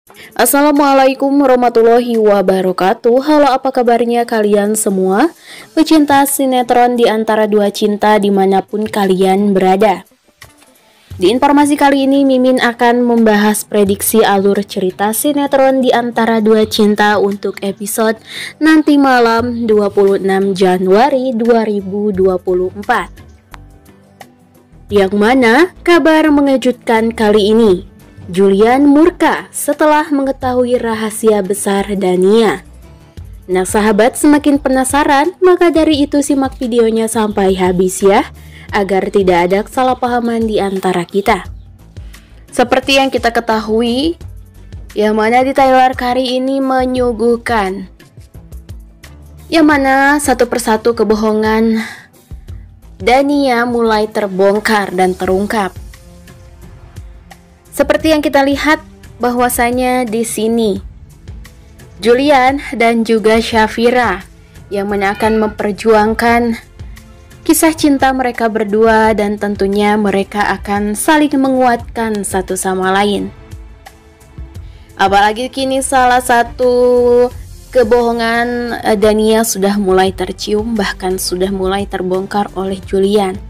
Assalamualaikum warahmatullahi wabarakatuh. Halo, apa kabarnya kalian semua? Pecinta sinetron di antara dua cinta dimanapun kalian berada. Di informasi kali ini, Mimin akan membahas prediksi alur cerita sinetron di antara dua cinta untuk episode nanti malam 26 Januari 2024. Yang mana kabar mengejutkan kali ini? Julian murka setelah mengetahui rahasia besar Dania. Nah sahabat, semakin penasaran, maka dari itu simak videonya sampai habis ya, agar tidak ada kesalahpahaman di antara kita. Seperti yang kita ketahui, yang mana di trailer kali ini menyuguhkan yang mana satu persatu kebohongan Dania mulai terbongkar dan terungkap. Seperti yang kita lihat bahwasanya di sini Julian dan juga Syafira yang mana akan memperjuangkan kisah cinta mereka berdua, dan tentunya mereka akan saling menguatkan satu sama lain. Apalagi kini salah satu kebohongan Dania sudah mulai tercium, bahkan sudah mulai terbongkar oleh Julian.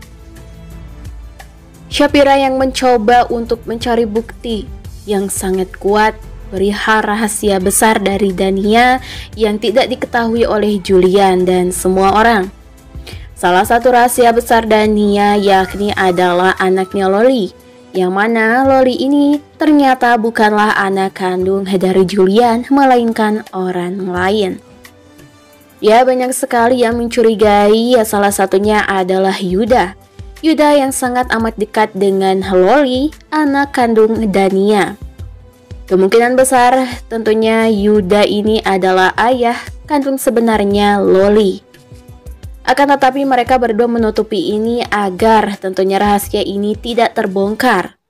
Syafira yang mencoba untuk mencari bukti yang sangat kuat perihal rahasia besar dari Dania yang tidak diketahui oleh Julian dan semua orang. Salah satu rahasia besar Dania yakni adalah anaknya Loli, yang mana Loli ini ternyata bukanlah anak kandung dari Julian, melainkan orang lain. Ya, banyak sekali yang mencurigai, ya salah satunya adalah Yuda yang sangat amat dekat dengan Loli, anak kandung Dania. Kemungkinan besar tentunya Yuda ini adalah ayah kandung sebenarnya Loli. Akan tetapi mereka berdua menutupi ini agar tentunya rahasia ini tidak terbongkar.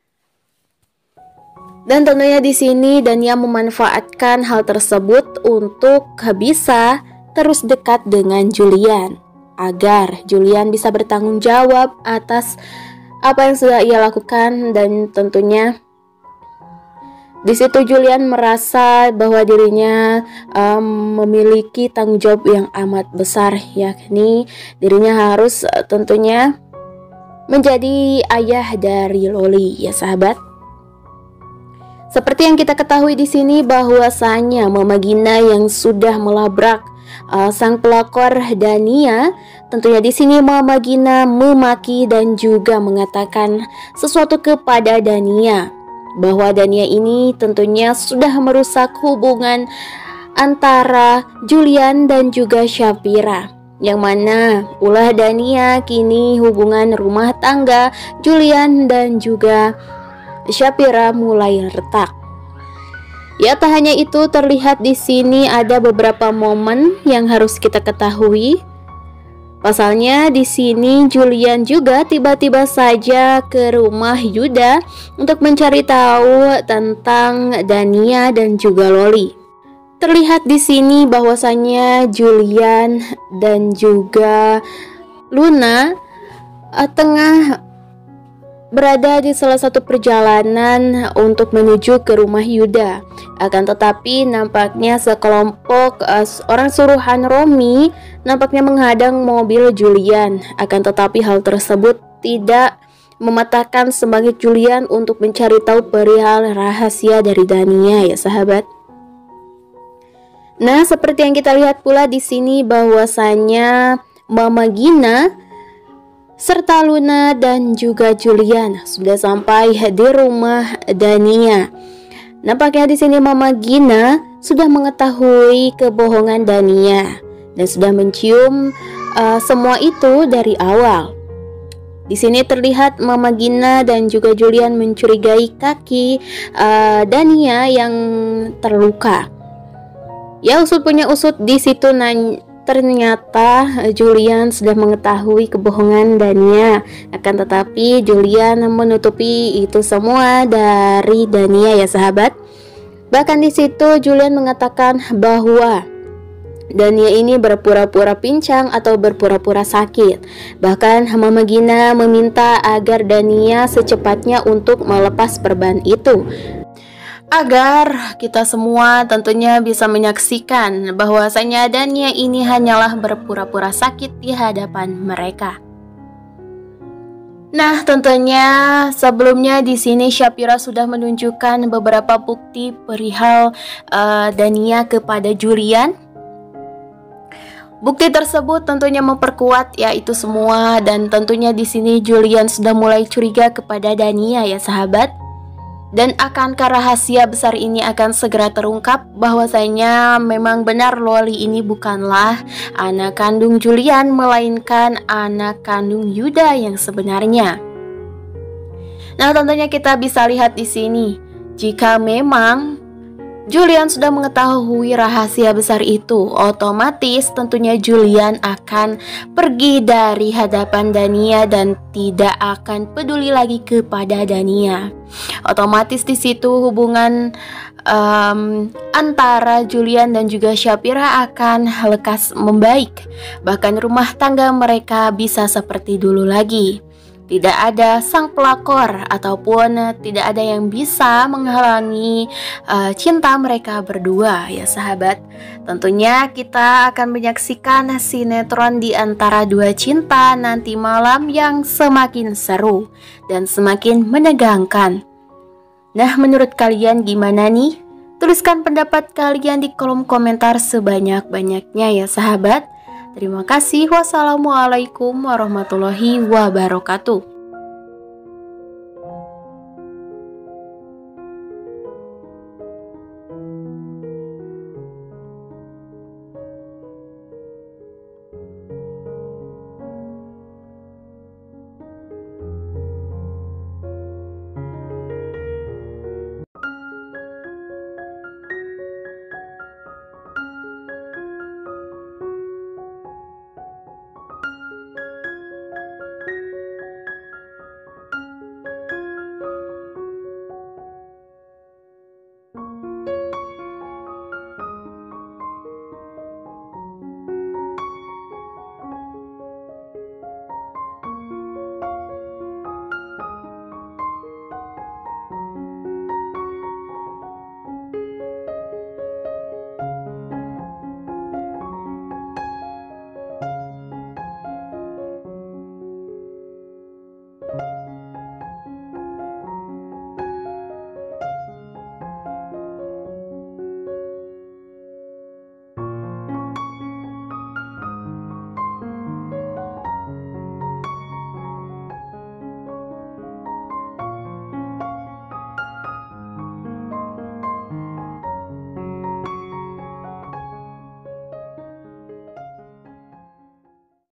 Dan tentunya di sini Dania memanfaatkan hal tersebut untuk bisa terus dekat dengan Julian, agar Julian bisa bertanggung jawab atas apa yang sudah ia lakukan. Dan tentunya di situ Julian merasa bahwa dirinya memiliki tanggung jawab yang amat besar, yakni dirinya harus tentunya menjadi ayah dari Loli, ya sahabat. Seperti yang kita ketahui di sini bahwasanya Mama Gina yang sudah melabrak sang pelakor Dania, tentunya di sini Mama Gina memaki dan juga mengatakan sesuatu kepada Dania, bahwa Dania ini tentunya sudah merusak hubungan antara Julian dan juga Syafira, yang mana ulah Dania kini hubungan rumah tangga Julian dan juga Syafira mulai retak. Ya, tak hanya itu, terlihat di sini ada beberapa momen yang harus kita ketahui. Pasalnya di sini Julian juga tiba-tiba saja ke rumah Yuda untuk mencari tahu tentang Dania dan juga Loli. Terlihat di sini bahwasanya Julian dan juga Luna tengah berada di salah satu perjalanan untuk menuju ke rumah Yuda. Akan tetapi nampaknya sekelompok orang suruhan Romi nampaknya menghadang mobil Julian. Akan tetapi hal tersebut tidak mematahkan semangat Julian untuk mencari tahu perihal rahasia dari Dania, ya sahabat. Nah, seperti yang kita lihat pula di sini bahwasanya Mama Gina serta Luna dan juga Julian sudah sampai di rumah Dania. Nampaknya di sini Mama Gina sudah mengetahui kebohongan Dania dan sudah mencium semua itu dari awal. Di sini terlihat Mama Gina dan juga Julian mencurigai kaki Dania yang terluka. Ya, usut punya usut di situ ternyata Julian sudah mengetahui kebohongan Dania. Akan tetapi Julian menutupi itu semua dari Dania, ya sahabat. Bahkan di situ Julian mengatakan bahwa Dania ini berpura-pura pincang atau berpura-pura sakit. Bahkan Mama Gina meminta agar Dania secepatnya untuk melepas perban itu. agar kita semua tentunya bisa menyaksikan bahwasanya Dania ini hanyalah berpura-pura sakit di hadapan mereka. Nah, tentunya sebelumnya di sini Shapira sudah menunjukkan beberapa bukti perihal Dania kepada Julian. Bukti tersebut tentunya memperkuat yaitu semua, dan tentunya di sini Julian sudah mulai curiga kepada Dania ya sahabat. Dan akankah rahasia besar ini akan segera terungkap bahwasanya memang benar Loli ini bukanlah anak kandung Julian, melainkan anak kandung Yuda yang sebenarnya. Nah, tentunya kita bisa lihat di sini, jika memang Julian sudah mengetahui rahasia besar itu, otomatis tentunya Julian akan pergi dari hadapan Dania dan tidak akan peduli lagi kepada Dania. Otomatis di situ hubungan antara Julian dan juga Shapira akan lekas membaik. Bahkan rumah tangga mereka bisa seperti dulu lagi. Tidak ada sang pelakor ataupun tidak ada yang bisa menghalangi cinta mereka berdua ya sahabat. Tentunya kita akan menyaksikan sinetron di antara dua cinta nanti malam yang semakin seru dan semakin menegangkan. Nah, menurut kalian gimana nih? Tuliskan pendapat kalian di kolom komentar sebanyak-banyaknya ya sahabat. Terima kasih. Wassalamualaikum warahmatullahi wabarakatuh.